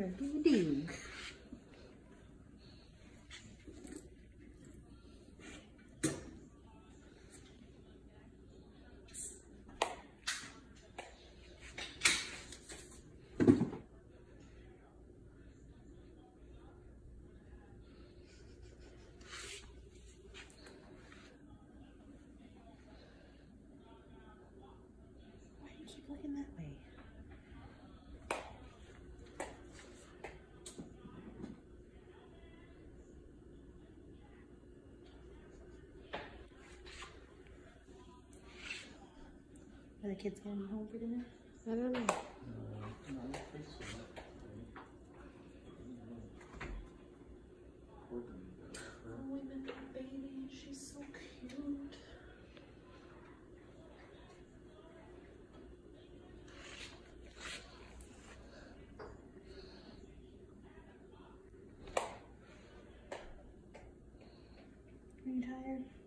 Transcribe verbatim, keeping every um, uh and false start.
nerf do you do? Keep looking that way. Are the kids going home for dinner? I don't know. Oh, we met the baby. She's so cute. Are you tired?